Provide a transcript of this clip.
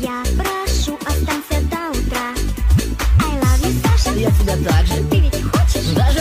Я прошу, останься до утра. I love you, Саша. Я тебя также. Ты ведь хочешь? Даже